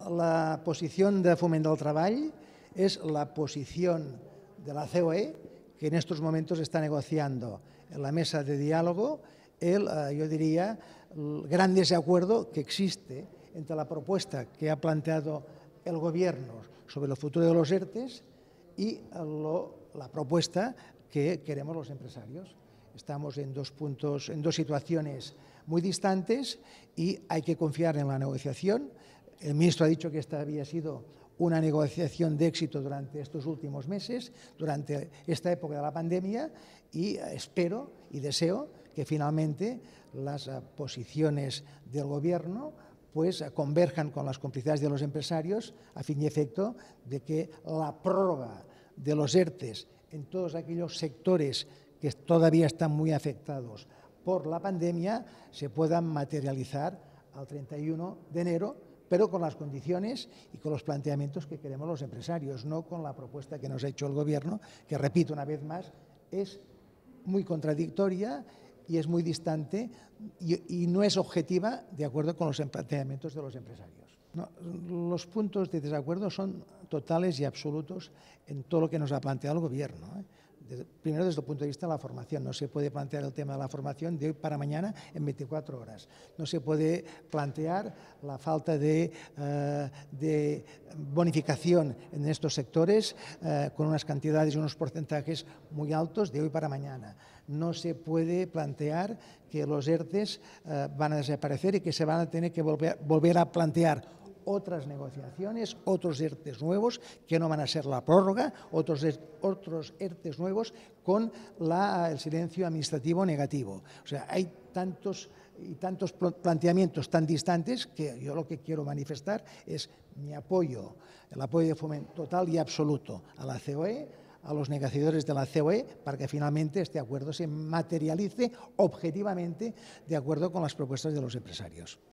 la posición de Foment del Treball es la posición de la COE, que en estos momentos está negociando en la mesa de diálogo yo diría, el gran desacuerdo que existe entre la propuesta que ha planteado el Gobierno sobre el futuro de los ERTEs y la propuesta que queremos los empresarios. Estamos en dos situaciones muy distantes y hay que confiar en la negociación. El ministro ha dicho que esta había sido una negociación de éxito durante estos últimos meses, durante esta época de la pandemia, y espero y deseo que finalmente las posiciones del Gobierno pues converjan con las complicidades de los empresarios a fin y efecto de que la prórroga de los ERTEs en todos aquellos sectores que todavía están muy afectados por la pandemia se puedan materializar al 31 de enero, pero con las condiciones y con los planteamientos que queremos los empresarios, no con la propuesta que nos ha hecho el Gobierno, que, repito una vez más, es muy contradictoria y es muy distante y no es objetiva de acuerdo con los planteamientos de los empresarios. No, los puntos de desacuerdo son totales y absolutos en todo lo que nos ha planteado el Gobierno. Primero, desde el punto de vista de la formación. No se puede plantear el tema de la formación de hoy para mañana en 24 horas. No se puede plantear la falta de bonificación en estos sectores con unas cantidades y unos porcentajes muy altos de hoy para mañana. No se puede plantear que los ERTEs van a desaparecer y que se van a tener que volver a plantear otras negociaciones, otros ERTEs nuevos que no van a ser la prórroga, otros ERTEs nuevos con el silencio administrativo negativo. O sea, hay tantos planteamientos tan distantes que yo lo que quiero manifestar es mi apoyo, el apoyo de Foment total y absoluto a la COE, a los negociadores de la COE, para que finalmente este acuerdo se materialice objetivamente de acuerdo con las propuestas de los empresarios.